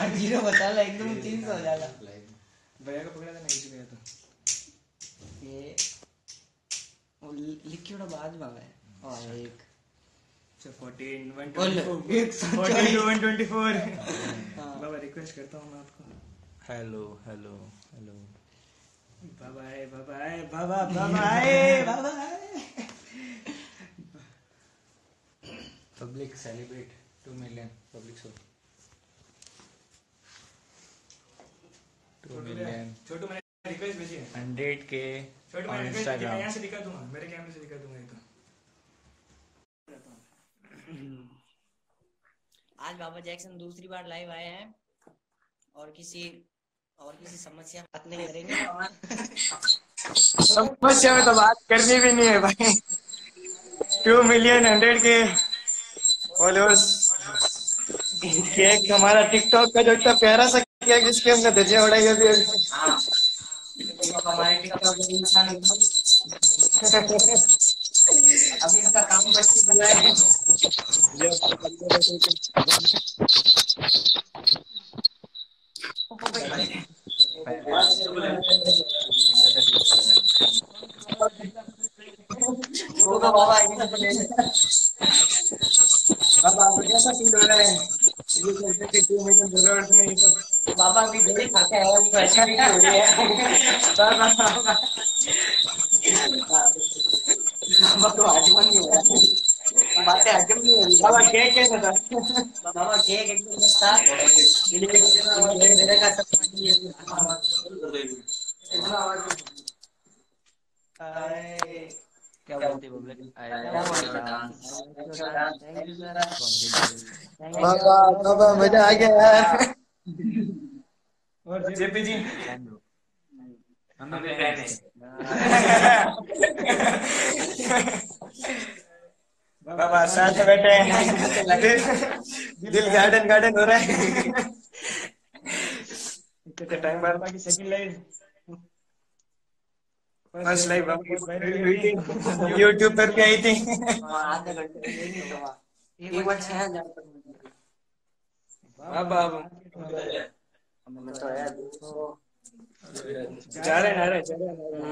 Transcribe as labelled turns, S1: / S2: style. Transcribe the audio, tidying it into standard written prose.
S1: Zero बता ला एकदम 300 हो जाएगा।
S2: भैया को पकड़ा था नहीं गया तो
S1: ये वो लिखियो ना बाद में है। और एक
S2: 14 124 बाबा रिक्वेस्ट करता हूँ मैं आपको।
S3: हेलो हेलो हेलो
S2: बाबा है बाबा है बाबा बाबा है बाबा है।
S3: Public celebrate 2 million public show 2 million
S2: Chhotu मैंने रिक्वेस्ट भेजी है
S3: 100K
S2: छोटू
S3: ऑन
S2: मैंने रिक्वेस्ट भेजी है,
S3: इंस्टाग्राम।
S2: यहाँ से दिखा दूंगा मेरे कैमरे से दिखा दूंगा ये तो।
S1: आज बाबा जैक्सन दूसरी बार लाइव आए हैं और किसी समस्या बात नहीं करेंगे।
S2: समस्या में तो बात करनी भी नहीं है भाई। 2 मिलियन 100K फॉलोअर्स केक हमारा टिकटॉक का जो इतना प्यारा सा केक जिसके हमने धज्जियां उड़ाई अभी
S1: हमारे टिकटॉक में इंसान अभी इसका काम बच्ची बना है। वो तो बाबा
S2: बाबा आपको कैसा फील हो रहा है ये कहते कि 2 मिलियन फॉलोअर्स में ये सब
S1: बाबा की गोली खा के आया उनको एसिडिटी हो रही है।
S2: बाबा बाबा
S1: बाबा को हजम नहीं हो रहा है। बातें हजम नहीं हो रही।
S2: बाबा केक कैसा था
S1: बाबा केक एकदम मस्त था। मेरे का सब
S3: क्या बोलती है पब्लिक? आई
S1: क्या
S3: लव योर
S1: बोलते
S3: dance.
S1: Dance. Thank you sir. Thank you
S2: बाबा बाबा मजा आ गया यार। और जेपी जी
S3: हम भी फैन है।
S2: बाबा साथ में बैठे हैं दिल गार्डन गार्डन हो रहा है। इतने टाइम बाद बाकी सेकंड लाइव फर्स्ट लाइव बहुत वायरल हुई थी यूट्यूब पर भी आई थी।
S1: आधे घंटे में नहीं हुआ। एक बार 6000
S2: बाबा
S1: हमें तो यार 200
S2: जा रहे हैं